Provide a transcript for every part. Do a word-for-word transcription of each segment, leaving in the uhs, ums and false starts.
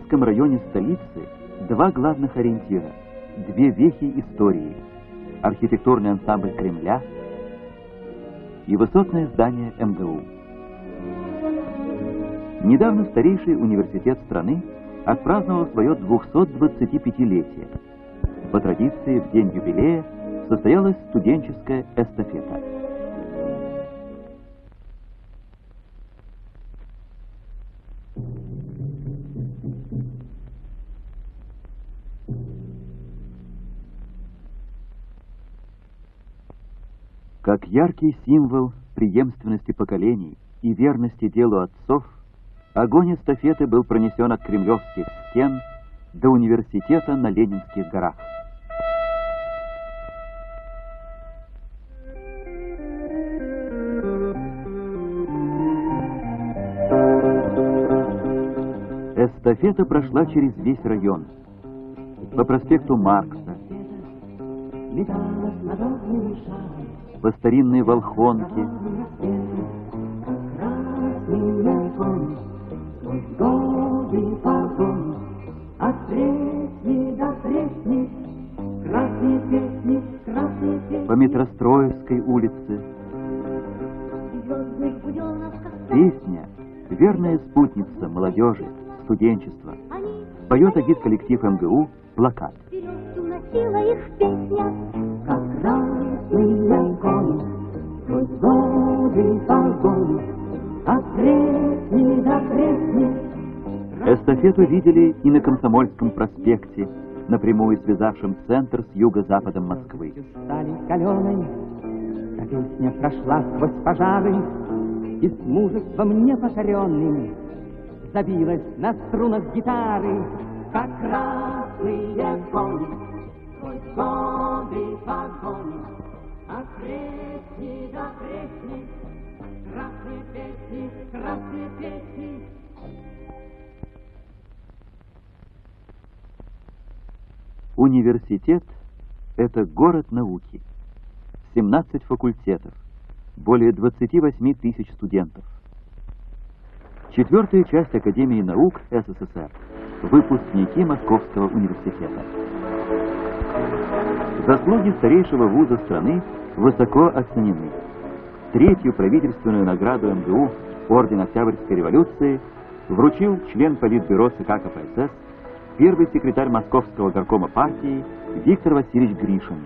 Ленинском районе столицы два главных ориентира, две вехи истории: архитектурный ансамбль Кремля и высотное здание эм гэ у. Недавно старейший университет страны отпраздновал свое двухсотдвадцатипятилетие. По традиции, в день юбилея состоялась студенческая эстафета. Как яркий символ преемственности поколений и верности делу отцов, огонь эстафеты был пронесен от кремлевских стен до университета на Ленинских горах. Эстафета прошла через весь район, по проспекту Маркса, по старинной Волхонке, по Метростроевской улице. Песня — верная спутница молодежи, студенчества. Поет агит-коллектив эм гэ у «Плакат». Эстафету видели и на Комсомольском проспекте, напрямую связавшем центр с юго-западом Москвы. Песня прошла сквозь пожары, и с мужеством непокоренным забилась на струнах гитары, как красные кони, сквозь годы погони. Окрестни, окрестни, красные песни, красные песни. Университет — это город науки. семнадцать факультетов, более двадцати восьми тысяч студентов. Четвертая часть Академии наук эс эс эс эр — выпускники Московского университета. Заслуги старейшего вуза страны высоко оценены. Третью правительственную награду эм гэ у, орден Октябрьской революции, вручил член Политбюро цэ ка ка пэ эс эс, первый секретарь Московского горкома партии Виктор Васильевич Гришин.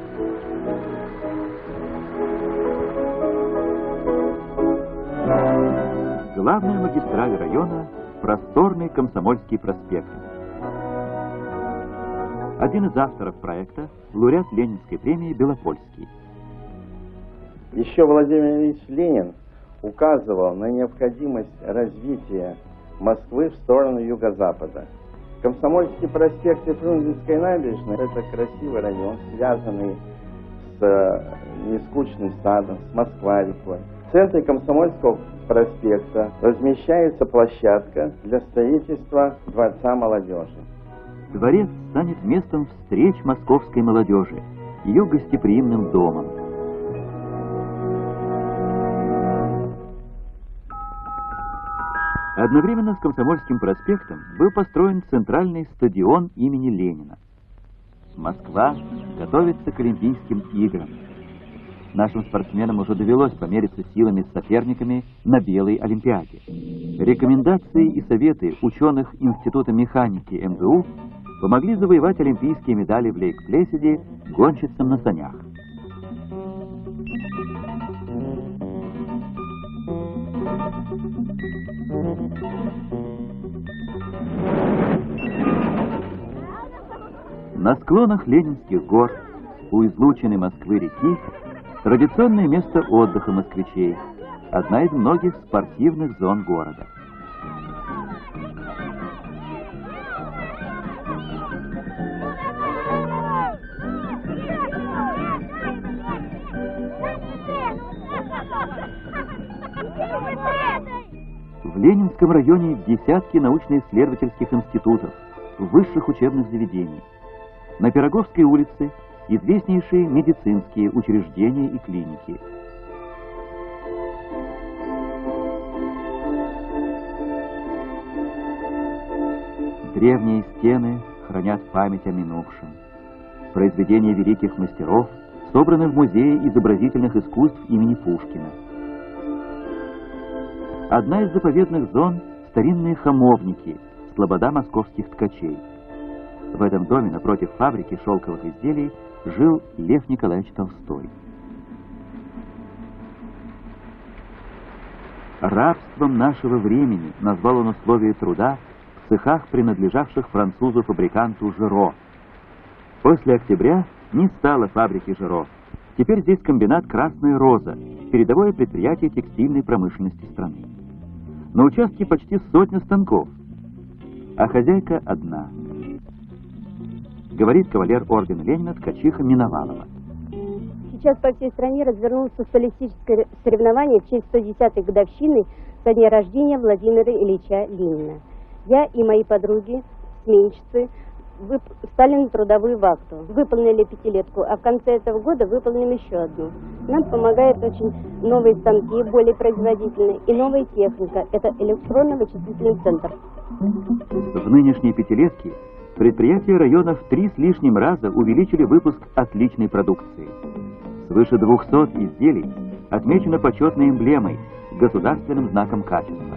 Главная магистраль района — просторный Комсомольский проспект. Один из авторов проекта — лауреат Ленинской премии Белопольский. Еще Владимир Ильич Ленин указывал на необходимость развития Москвы в сторону юго-запада. Комсомольский проспект и Фрунзенская набережная — это красивый район, связанный с нескучным садом, с Москва-рекой. В центре Комсомольского проспекта размещается площадка для строительства Дворца молодежи. Дворец станет местом встреч московской молодежи, ее гостеприимным домом. Одновременно с Комсомольским проспектом был построен центральный стадион имени Ленина. Москва готовится к Олимпийским играм. Нашим спортсменам уже довелось помериться силами с соперниками на Белой Олимпиаде. Рекомендации и советы ученых Института механики эм гэ у помогли завоевать олимпийские медали в Лейк-Плесиде гонщицам на санях. На склонах Ленинских гор, у излученной Москвы-реки, традиционное место отдыха москвичей, одна из многих спортивных зон города. В Ленинском районе десятки научно-исследовательских институтов, высших учебных заведений. На Пироговской улице известнейшие медицинские учреждения и клиники. Древние стены хранят память о минувшем. Произведения великих мастеров собраны в Музее изобразительных искусств имени Пушкина. Одна из заповедных зон — старинные хамовники, слобода московских ткачей. В этом доме напротив фабрики шелковых изделий жил Лев Николаевич Толстой. Рабством нашего времени назвал он условия труда в цехах, принадлежавших французу-фабриканту Жиро. После октября не стало фабрики Жиро. Теперь здесь комбинат «Красная роза», передовое предприятие текстильной промышленности страны. На участке почти сотня станков, а хозяйка одна. Говорит кавалер ордена Ленина ткачиха Миновалова. Сейчас по всей стране развернулось социалистическое соревнование в честь сто десятой годовщины со дня рождения Владимира Ильича Ленина. Я и мои подруги, сменщицы, вып... стали на трудовую вахту. Выполнили пятилетку, а в конце этого года выполним еще одну. Нам помогают очень новые станки, более производительные, и новая техника. Это электронно-вычислительный центр. В нынешней пятилетке предприятия района в три с лишним раза увеличили выпуск отличной продукции. Свыше двухсот изделий отмечено почетной эмблемой, государственным знаком качества.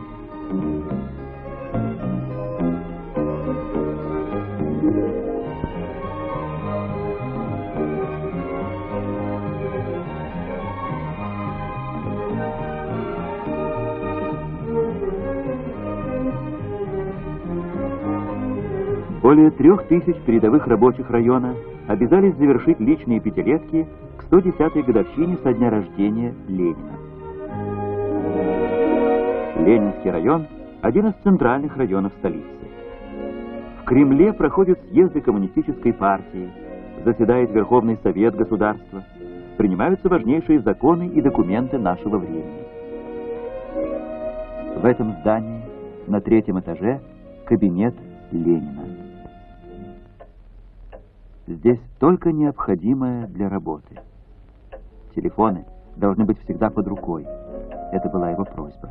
Более трех тысяч передовых рабочих района обязались завершить личные пятилетки к сто десятой годовщине со дня рождения Ленина. Ленинский район – один из центральных районов столицы. В Кремле проходят съезды коммунистической партии, заседает Верховный Совет государства, принимаются важнейшие законы и документы нашего времени. В этом здании на третьем этаже кабинет Ленина. Здесь только необходимое для работы. Телефоны должны быть всегда под рукой. Это была его просьба.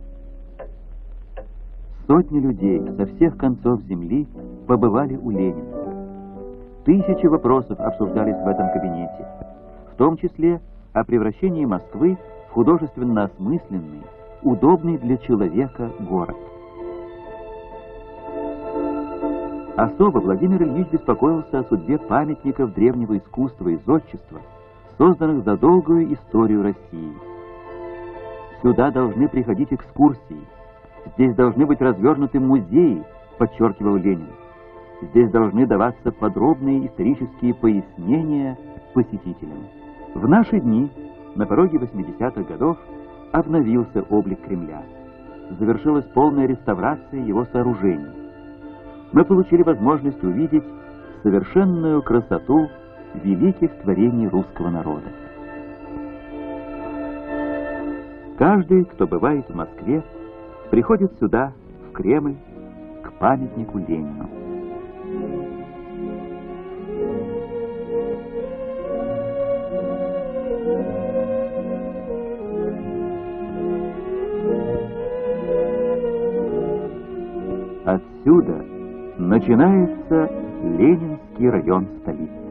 Сотни людей со всех концов земли побывали у Ленина. Тысячи вопросов обсуждались в этом кабинете, в том числе о превращении Москвы в художественно осмысленный, удобный для человека город. Особо Владимир Ильич беспокоился о судьбе памятников древнего искусства и зодчества, созданных за долгую историю России. Сюда должны приходить экскурсии, здесь должны быть развернуты музеи, подчеркивал Ленин. Здесь должны даваться подробные исторические пояснения посетителям. В наши дни, на пороге восьмидесятых годов, обновился облик Кремля. Завершилась полная реставрация его сооружений. Мы получили возможность увидеть совершенную красоту великих творений русского народа. Каждый, кто бывает в Москве, приходит сюда, в Кремль, к памятнику Ленину. Отсюда начинается Ленинский район столицы.